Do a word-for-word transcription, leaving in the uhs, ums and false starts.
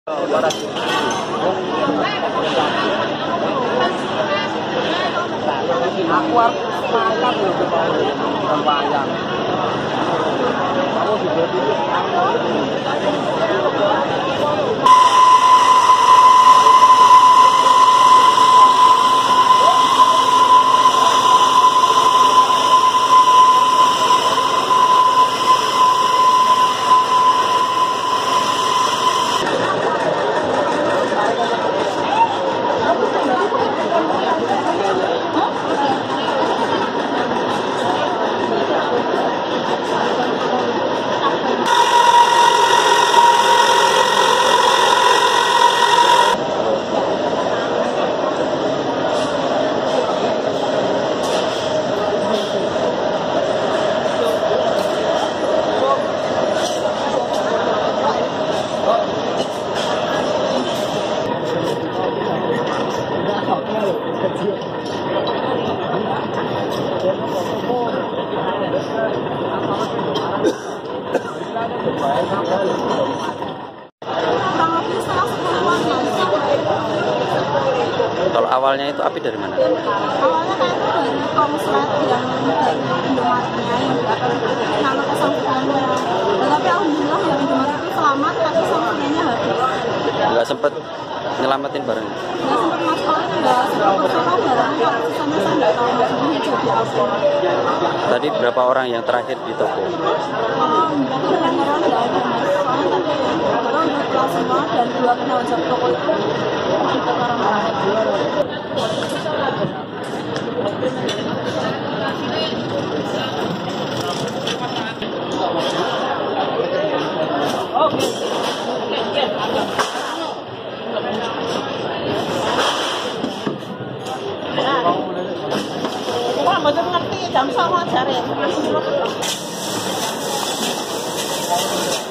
Aku harus makan loh ke wayang. Kamu juga Kalau awalnya itu api dari mana? Awalnya kan dari konslet yang dari Indomaretnya yang di atas nama kesaksiannya. Tetapi alhamdulillah yang Indomaret itu selamat, tapi saksiannya habis. Nggak sempet nyelamatin barang? Nggak sempet mas Paling, nggak sempet personal barangnya. Sisanya saya nggak tahu mas ini jadi apa. Tadi berapa orang yang terakhir di toko? Um, Berarti beneran nggak ada mas. Soalnya tadi orang udah pulang semua dan dua penajam toko itu kita orang-orang. Wah, mboten ngerti jam songo jare.